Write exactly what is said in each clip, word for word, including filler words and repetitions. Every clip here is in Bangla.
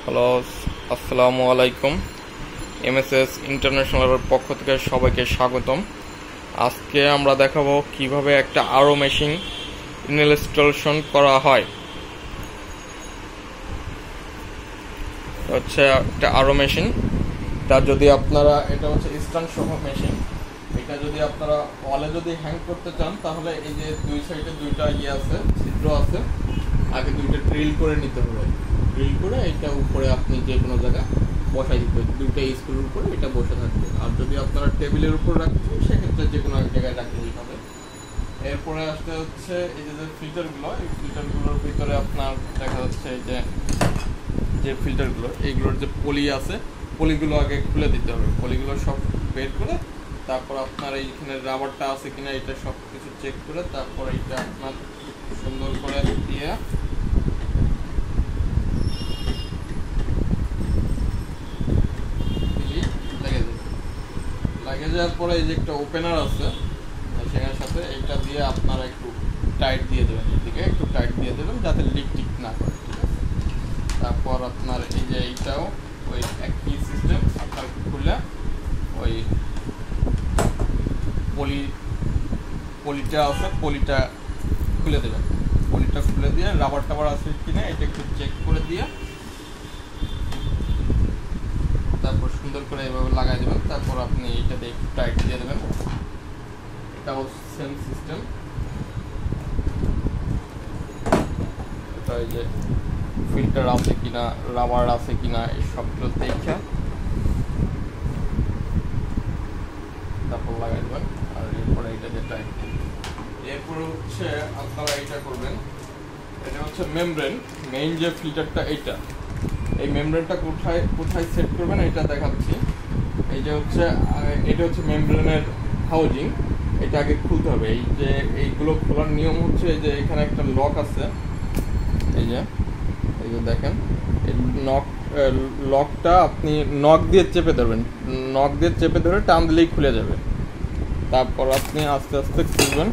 হ্যালো, আসসালামু আলাইকুম। এমএসএস ইন্টারন্যাশনালের পক্ষ থেকে সবাইকে স্বাগতম। আজকে আমরা দেখাবো কিভাবে একটা আরও মেশিন ইনস্টলেশন করা হয়। হচ্ছে একটা আরও মেশিন, তা যদি আপনারা, এটা হচ্ছে স্ট্যান্ড সহ মেশিন, এটা যদি আপনারা ওয়ালে যদি হ্যাং করতে চান তাহলে এই যে দুই সাইডে দুইটা ইয়ে আছে, ছিদ্র আছে, আগে দুইটা ড্রিল করে নিতে হবে। ড্রিল করে এটা উপরে আপনি যে কোনো জায়গায় বসাই দিতে হবে, দুইটা স্ক্রুর উপরে এটা বসে থাকবে। আর যদি আপনারা টেবিলের উপর রাখছেন সেক্ষেত্রে যে কোনো এক জায়গায় রাখলেই হবে। এরপরে আসতে হচ্ছে এই যে ফিল্টারগুলো, এই ফিল্টারগুলোর ভিতরে আপনার দেখা যাচ্ছে এই যে যে ফিল্টারগুলো, এইগুলোর যে পলি আছে, পলিগুলো আগে খুলে দিতে হবে। পলিগুলো সব বের করে তারপর আপনার এইখানে রাবারটা আছে কিনা এটা সব কিছু চেক করে তারপর এটা আপনার সুন্দর করে দিয়ে লাগে যাওয়ার পরে এই যে একটা ওপেনার আছে সেখানের সাথে এইটা দিয়ে আপনারা একটু টাইট দিয়ে দেবেন, এদিকে একটু টাইট দিয়ে দেবেন যাতে লিক টিক না করে, ঠিক আছে। তারপর আপনার এই যে এইটাও ওই একই সিস্টেম, আপনার খুলে ওই পলি পলিটা আছে পলিটা খুলে দেবেন। পলিটা খুলে দিয়ে রাবার টাবার আছে কিনা এটা একটু চেক করে দিয়ে তারপর সুন্দর করে এভাবে লাগাই দেবেন। তারপর আপনি এইটাতে একটু টাইট দিয়ে দেবেন। এটাও সেম সিস্টেম। এটা এই যে ফিল্টার আছে কিনা, রাবার আছে কিনা এই সবগুলো দেখে তারপর লাগাই দেবেন। আর এরপরে এটা যে টাইট এরপরে হচ্ছে আপনারা এইটা করবেন, এটা হচ্ছে মেমব্রেন। মেইন যে ফিল্টারটা এইটা, এই মেমব্রেনটা কোথায় কোথায় সেট করবেন এটা দেখাচ্ছি। এই যে হচ্ছে এটা হচ্ছে মেমব্রেনের হাউজিং, এটা আগে খুলতে হবে। এই যে এইগুলো খোলার নিয়ম হচ্ছে এই যে এখানে একটা লক আছে, এই যে এই যে দেখেন এই নক লকটা আপনি নক দিয়ে চেপে ধরবেন, নক দিয়ে চেপে ধরে টান দিলেই খুলে যাবে। তারপর আপনি আস্তে আস্তে খুলবেন।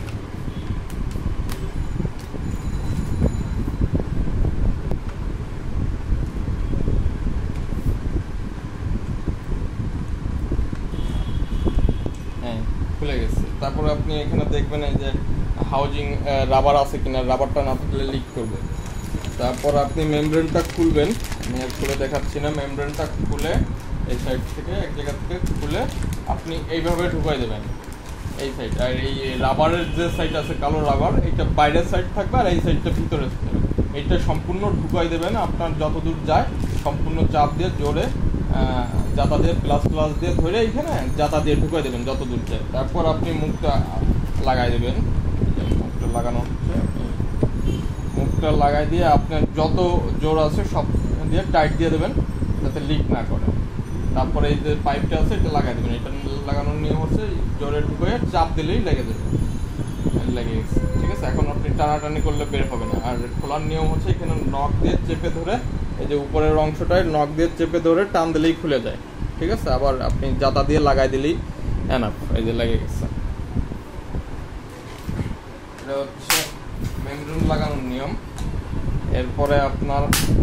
খুলে গেছে। তারপরে আপনি এখানে দেখবেন এই যে হাউজিং রাবার আছে কিনা, রাবারটা না থাকলে লিক করবে। তারপর আপনি মেমব্রেনটা খুলবেন, আমি আর খুলে দেখাচ্ছি না। মেমব্রেনটা খুলে এই সাইড থেকে এক জায়গা থেকে খুলে আপনি এইভাবে ঢুকাই দেবেন এই সাইড। আর এই রাবারের যে সাইড আছে কালো রাবার, এটা বাইরের সাইড থাকবে আর এই সাইডটা ভিতরে থাকবে। এইটা সম্পূর্ণ ঢুকাই দেবেন। আপনার যত দূর যায় সম্পূর্ণ চাপ দিয়ে জোরে জাতা দিয়ে প্লাস প্লাস দিয়ে ধরে এইখানে জাতা দিয়ে ঢুকাই দেবেন যত দূর যায়। তারপর আপনি মুখটা লাগাই দেবেন। মুখটা লাগানো হচ্ছে, মুখটা লাগাই দিয়ে আপনার যত জোর আছে সব দিয়ে টাইট দিয়ে দেবেন যাতে লিক না করে। তারপরে এই যে পাইপটা আছে এটা লাগাই দেবেন। এটা লাগানোর নিয়ম হচ্ছে জোরে ঢুকে চাপ দিলেই লেগে দেবে, লেগে গেছে, ঠিক আছে। এখন আপনি টানাটানি করলে বের হবে না। আর খোলার নিয়ম হচ্ছে এখানে নখ দিয়ে চেপে ধরে এই যে উপরের অংশটায় নখ দিয়ে চেপে ধরে টান দিলেই খুলে যায়, ঠিক আছে। আবার আপনি জাতা দিয়ে লাগাই দিলেই এনাফ, এই যে লেগে গেছে। এটা হচ্ছে মেমব্রেন লাগানোর নিয়ম। এরপরে আপনার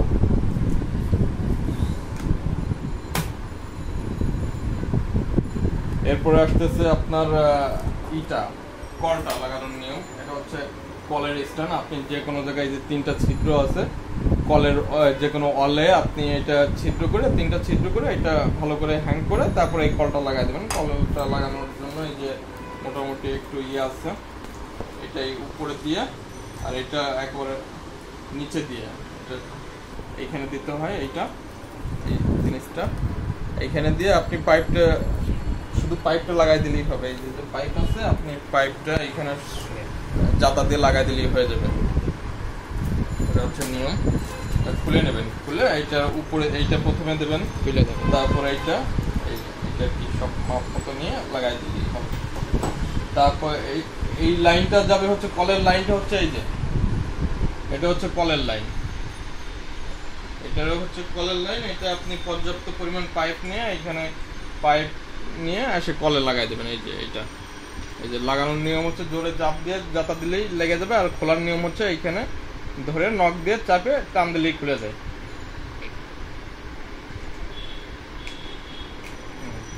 এরপরে আসতেছে আপনার ইটা কলটা লাগানোর নিয়ম। এটা হচ্ছে কলের স্ট্যান্ড। আপনি যে কোনো জায়গায় যে তিনটা ছিদ্র আছে কলের যে কোনো অলে আপনি এটা ছিদ্র করে তিনটা ছিদ্র করে এটা ভালো করে হ্যাং করে তারপরে এই কলটা লাগাই দেবেন। কলটা লাগানোর জন্য এই যে মোটামুটি একটু ইয়ে আছে, এটাই উপরে দিয়ে আর এটা একবারে নিচে দিয়ে এটা এইখানে দিতে হয়। এইটা এই জিনিসটা এইখানে দিয়ে আপনি পাইপটা শুধু পাইপটা লাগাই দিলেই হবে। এই যে পাইপ আছে আপনি পাইপটা এইখানে জাতা দিয়ে লাগাই দিলেই হয়ে যাবে। এটা হচ্ছে নিয়ম। খুলে নেবেন, খুলে এইটা উপরে এইটা প্রথমে দেবেন, খুলে দেবেন। তারপরে এইটা এইটা কি সব মাপ মতো নিয়ে লাগাই দিলেই হবে। তারপর এই এই লাইনটা যাবে হচ্ছে কলের লাইনটা হচ্ছে এই যে এটা হচ্ছে কলের লাইন, এটারও হচ্ছে কলের লাইন। এটা আপনি পর্যাপ্ত পরিমাণ পাইপ নিয়ে এখানে পাইপ নিয়ে এসে কলে লাগাই দেবেন। এই যে এইটা এই যে লাগানোর নিয়ম হচ্ছে জোরে চাপ দিয়ে জাতা দিলেই লেগে যাবে। আর খোলার নিয়ম হচ্ছে এইখানে ধরে নখ দিয়ে চাপে টান দিলেই খুলে যায়।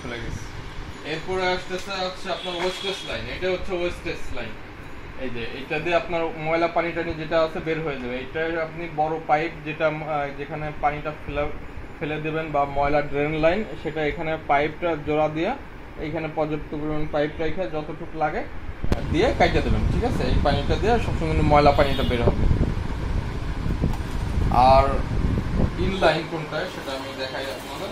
খুলে গেছে। এরপরে আসতেছে হচ্ছে আপনার ওয়েস্টেজ লাইন। এটা হচ্ছে ওয়েস্টেজ লাইন। এই যে এটা দিয়ে আপনার ময়লা পানি টানি যেটা আছে বের হয়ে যাবে। এটা আপনি বড় পাইপ যেটা যেখানে পানিটা ফেলে ফেলে দেবেন বা ময়লা ড্রেন লাইন, সেটা এখানে পাইপটা জোড়া দিয়ে এইখানে পর্যাপ্ত পরিমাণ পাইপ রেখে যতটুকু লাগে দিয়ে কাটে দেবেন, ঠিক আছে? এই পানিটা দিয়ে সবসময় ময়লা পানিটা বের হবে। আর ইনলাইন কোনটা সেটা আমি দেখাই আপনাদের।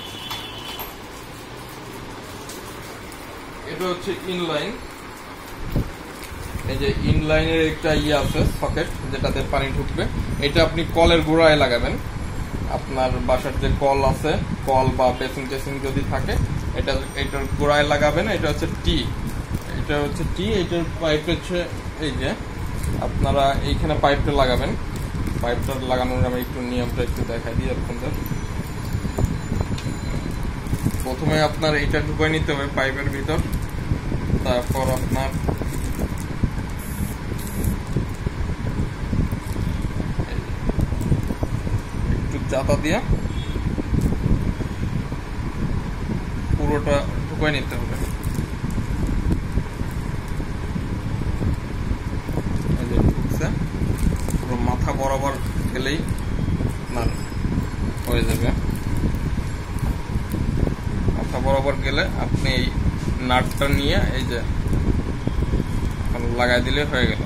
এটা হচ্ছে ইনলাইন। এই যে ইনলাইনের একটা ইয়ে আছে সকেট যেটাতে পানি ঢুকবে। এটা আপনি কলের গোড়ায় লাগাবেন। আপনার বাসার যে কল আছে, কল বা বেসিন টেসিন যদি থাকে, এটা এটার গোড়ায় লাগাবেন। এটা হচ্ছে টি, এটা হচ্ছে টি। এটার পাইপ হচ্ছে এই যে আপনারা এইখানে পাইপটা লাগাবেন। পাইপটা লাগানোর আমি একটু নিয়মটা একটু দেখাই দিই আপনাদের। প্রথমে আপনার এইটা ঢুকাই নিতে হবে পাইপের ভিতর। তারপর আপনার একটু চাতা দিয়ে পুরোটা ঢুকাই নিতে হবে। পুরো মাথা বরাবর গেলেই আপনার হয়ে যাবে। মাথা বরাবর গেলে আপনি এই নাটটা নিয়ে এই যে লাগাই দিলে হয়ে গেল।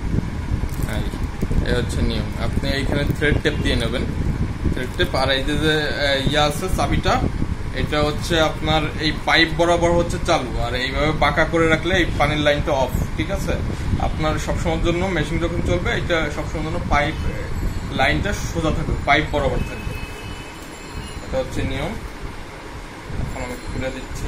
এই হচ্ছে নিয়ম। আপনি এইখানে থ্রেড টেপ দিয়ে নেবেন, থ্রেড টেপ। আর এই যে ইয়া আছে চাবিটা, এটা হচ্ছে আপনার এই পাইপ বরাবর হচ্ছে চালু, আর এইভাবে বাঁকা করে রাখলে এই পানির লাইনটা অফ, ঠিক আছে? আপনার সবসময়ের জন্য মেশিন যখন চলবে এটা সবসময়ের জন্য পাইপ লাইনটা সোজা থাকবে, পাইপ বরাবর থাকবে। এটা হচ্ছে নিয়ম। এখন আমি খুলে দিচ্ছি।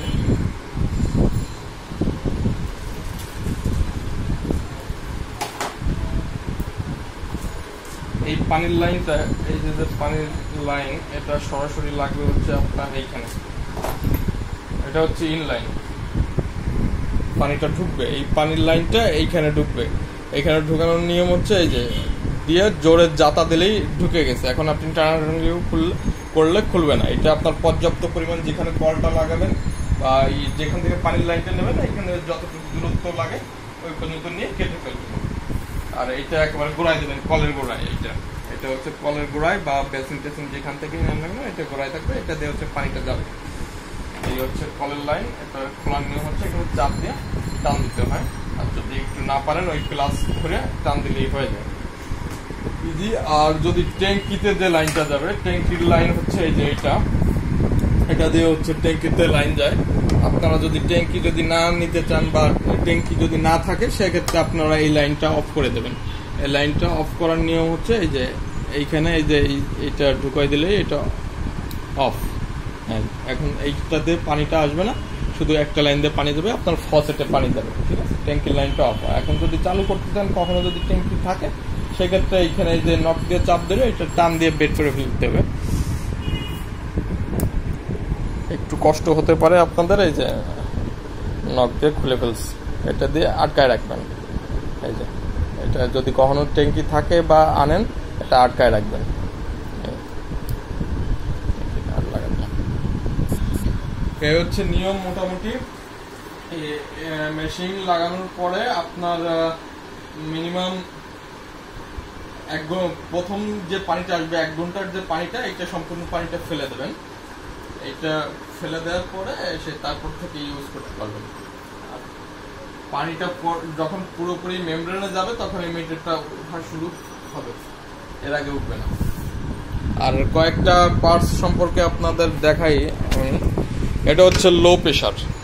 এই পানির লাইনটা, এই যে পানির লাইন, এটা সরাসরি লাগবে হচ্ছে আপনার এইখানে। এটা হচ্ছে ইন লাইন। পানিটা ঢুকবে, এই পানির লাইনটা এইখানে ঢুকবে। এইখানে ঢুকানোর নিয়ম হচ্ছে এই যে দিয়ে জোরে জাতা দিলেই ঢুকে গেছে। এখন আপনি টানাটানি করলে খুলবে না। এটা আপনার পর্যাপ্ত পরিমাণ যেখানে কলটা লাগাবেন বা যেখান থেকে পানির লাইনটা নেবেন, এখানে যতটুকু দূরত্ব লাগে ওই পর্যন্ত নিয়ে কেটে ফেলবেন। আর এইটা একেবারে গোড়ায় দেবেন, কলের গোড়ায়। এইটা এটা হচ্ছে কলের গোড়ায় বা বেসিন টেসিন যেখান থেকে নেন না, এটা গোড়ায় থাকবে। এটা দিয়ে হচ্ছে পানিটা যাবে। এই হচ্ছে কলের লাইন। এটা খোলার নিয়ম হচ্ছে এখানে চাপ দিয়ে টান দিতে হয়। আর যদি একটু না পারেন ওই প্লাস ধরে টান দিলেই হয়ে যায় ইজি। আর যদি ট্যাঙ্কিতে যে লাইনটা যাবে, ট্যাঙ্কির লাইন হচ্ছে এই যে এটা, এটা দিয়ে হচ্ছে ট্যাঙ্কিতে লাইন যায়। আপনারা যদি ট্যাঙ্কি যদি না নিতে চান বা ট্যাঙ্কি যদি না থাকে, সেক্ষেত্রে আপনারা এই লাইনটা অফ করে দেবেন। এই লাইনটা অফ করার নিয়ম হচ্ছে এই যে এইখানে এই যে এইটা ঢুকাই দিলে এটা অফ। হ্যাঁ, এখন এইটাতে পানিটা আসবে না, শুধু একটা লাইন দিয়ে পানি দেবে, আপনার ফসেটে পানি দেবে, ঠিক আছে? ট্যাঙ্কির লাইনটা অফ। এখন যদি চালু করতে চান, কখনো যদি ট্যাঙ্কি থাকে, সেক্ষেত্রে এইখানে যে নখ দিয়ে চাপ দেবে, এটা টান দিয়ে বের করে ফেলতে হবে। একটু কষ্ট হতে পারে আপনাদের, এই যে নখ দিয়ে খুলে ফেলছি। এটা দিয়ে আটকায় রাখবেন। এই যে এটা যদি কখনো ট্যাঙ্কি থাকে বা আনেন, এটা আটকায় রাখবেন। এই হচ্ছে নিয়ম মোটামুটি। মেশিন লাগানোর পরে আপনার মিনিমাম এক প্রথম যে পানিটা আসবে, এক ঘন্টার যে পানিটা, এটা সম্পূর্ণ পানিটা ফেলে দেবেন। এটা ফেলে দেওয়ার পরে সে তারপর থেকে ইউজ করতে পারবেন। পানিটা যখন পুরোপুরি মেমব্রেনে যাবে, তখন এই মিটারটা উঠা শুরু হবে, এর আগে উঠবে না। আর কয়েকটা পার্টস সম্পর্কে আপনাদের দেখাই আমি। এটা হচ্ছে লো প্রেশার।